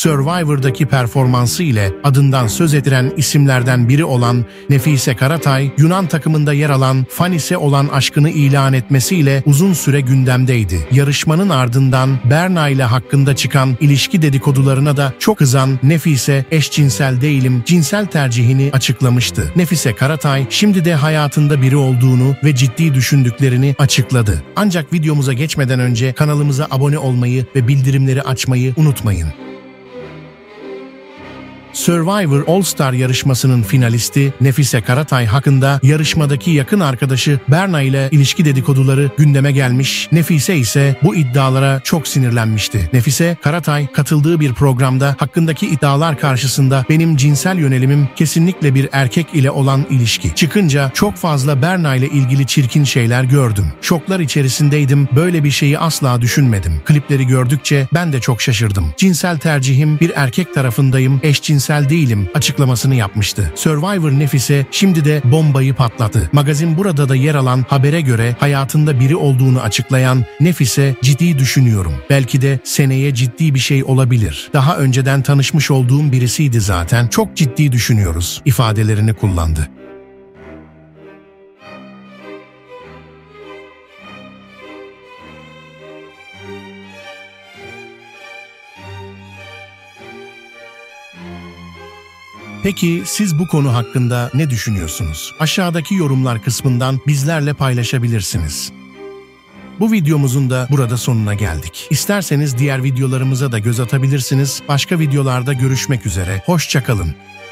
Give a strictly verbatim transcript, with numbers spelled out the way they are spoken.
Survivor'daki performansı ile adından söz ettiren isimlerden biri olan Nefise Karatay, Yunan takımında yer alan Fanis'e olan aşkını ilan etmesiyle uzun süre gündemdeydi. Yarışmanın ardından Berna ile hakkında çıkan ilişki dedikodularına da çok kızan Nefise, eşcinsel değilim, cinsel tercihini açıklamıştı. Nefise Karatay, şimdi de hayatında biri olduğunu ve ciddi düşündüklerini açıkladı. Ancak videomuza geçmeden önce kanalımıza abone olmayı ve bildirimleri açmayı unutmayın. Survivor All Star yarışmasının finalisti Nefise Karatay hakkında yarışmadaki yakın arkadaşı Berna ile ilişki dedikoduları gündeme gelmiş. Nefise ise bu iddialara çok sinirlenmişti. Nefise Karatay katıldığı bir programda hakkındaki iddialar karşısında benim cinsel yönelimim kesinlikle bir erkek ile olan ilişki çıkınca çok fazla Berna ile ilgili çirkin şeyler gördüm. Şoklar içerisindeydim. Böyle bir şeyi asla düşünmedim. Klipleri gördükçe ben de çok şaşırdım. Cinsel tercihim bir erkek tarafındayım. Eşcinsel değilim açıklamasını yapmıştı. Survivor Nefise şimdi de bombayı patlattı. Magazin burada da yer alan habere göre hayatında biri olduğunu açıklayan Nefise, ciddi düşünüyorum. Belki de seneye ciddi bir şey olabilir. Daha önceden tanışmış olduğum birisiydi zaten. Çok ciddi düşünüyoruz ifadelerini kullandı. Peki siz bu konu hakkında ne düşünüyorsunuz? Aşağıdaki yorumlar kısmından bizlerle paylaşabilirsiniz. Bu videomuzun da burada sonuna geldik. İsterseniz diğer videolarımıza da göz atabilirsiniz. Başka videolarda görüşmek üzere. Hoşça kalın.